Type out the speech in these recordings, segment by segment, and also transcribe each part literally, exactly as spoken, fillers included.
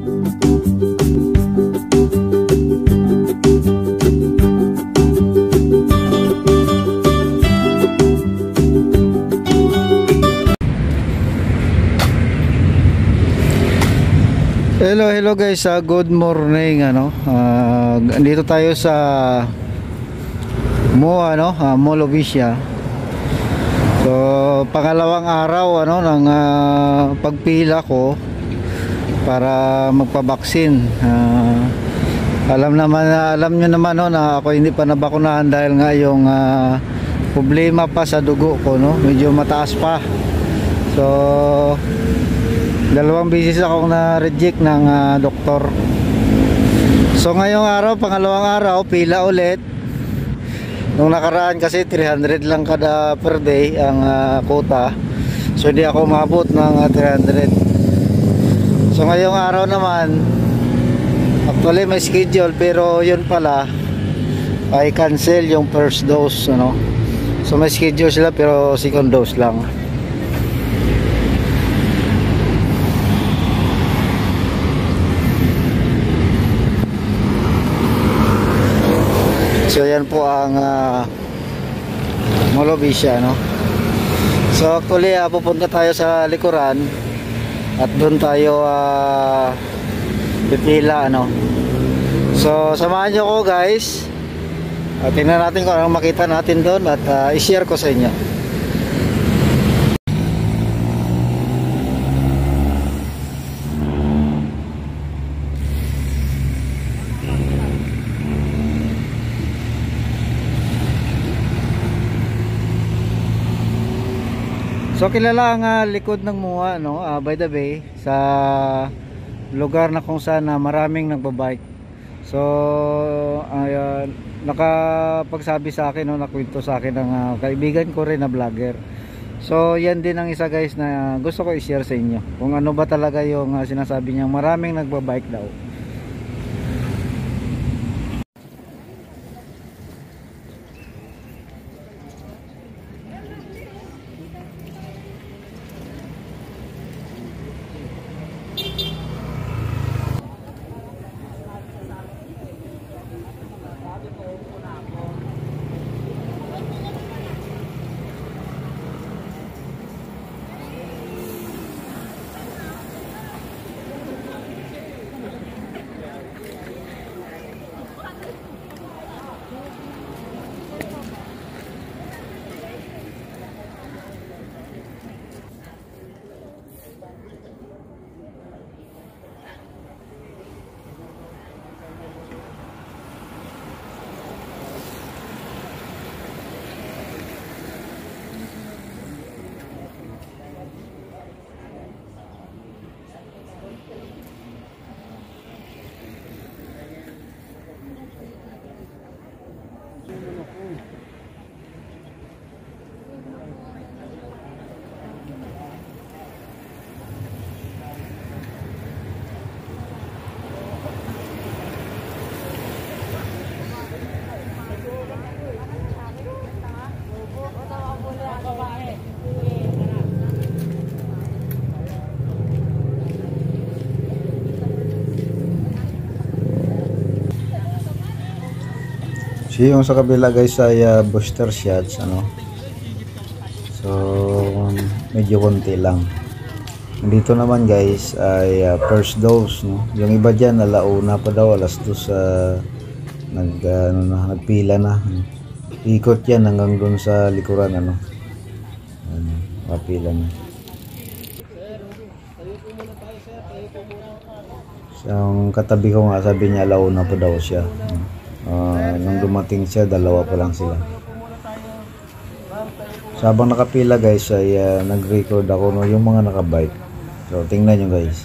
Hello, hello guys, uh, good morning. Ano, uh, dito tayo sa Mo ano, uh, Mall of Asia. So, pangalawang araw ano ng uh, pagpila ko para magpabaksin. Uh, alam naman, alam niyo naman no, na ako hindi pa nabakunahan dahil nga yung uh, problema pa sa dugo ko, no, medyo mataas pa. So, dalawang beses akong na-reject ng uh, doktor. So ngayong araw, pangalawang araw, pila ulit. Nung nakaraan kasi three hundred lang kada per day ang uh, quota. So hindi ako maabot ng uh, three hundred. So ngayong araw naman, actually may schedule pero yun pala ay cancel yung first dose, ano. So may schedule sila pero second dose lang. So yan po ang uh, Mall of Asia, no? So actually uh, pupunta tayo sa likuran at doon tayo uh, pipila, ano. So samahan nyo ko guys at tingnan natin kung anong makita natin doon at uh, i-share ko sa inyo. So kilala ang uh, likod ng M U A, no, uh, by the way, sa lugar na kung saan uh, maraming nagbabike. So uh, nakapagsabi sa akin, no, nakwento sa akin ng uh, kaibigan ko rin na vlogger. So yan din ang isa guys na gusto ko i-share sa inyo. Kung ano ba talaga yung uh, sinasabi niya, maraming nagbabike daw. So yung sa kabila guys ay uh, booster shots, ano. So medyo konti lang. Dito naman guys ay uh, first dose, no. Yung iba diyan alauna pa daw, alas dos uh, nag uh, ano na, nagpila na. Ikot yan hanggang doon sa likuran, ano. Ano, mapila na. So yung katabi ko nga sabi niya alauna pa daw siya. Uh, nung dumating siya, dalawa pa lang sila. So habang nakapila guys ay uh, nag-record ako, no, yung mga nakabike. So tingnan nyo guys.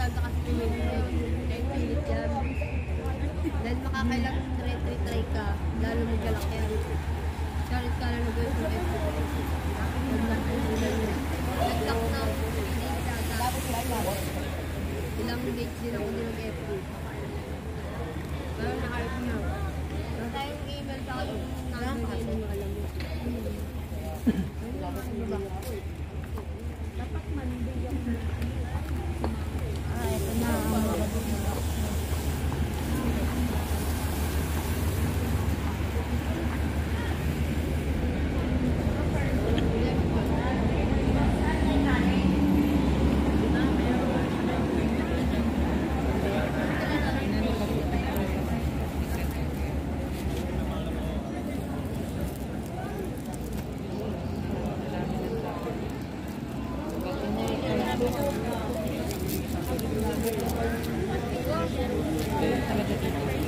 maganda kasi pumili. Kaya pilit yan. Dahil makakailang retry-try ka, lalo mo galak yan. Charot ka lang nag-wait mo F B. Nag-lock na ako sa data. Ilang dates din ako nilog-F B. Pero nakarit niya. Basta yung email sa akin yung number na yun, alam mo. Dapat Monday yung... Ah, ito na. Thank you.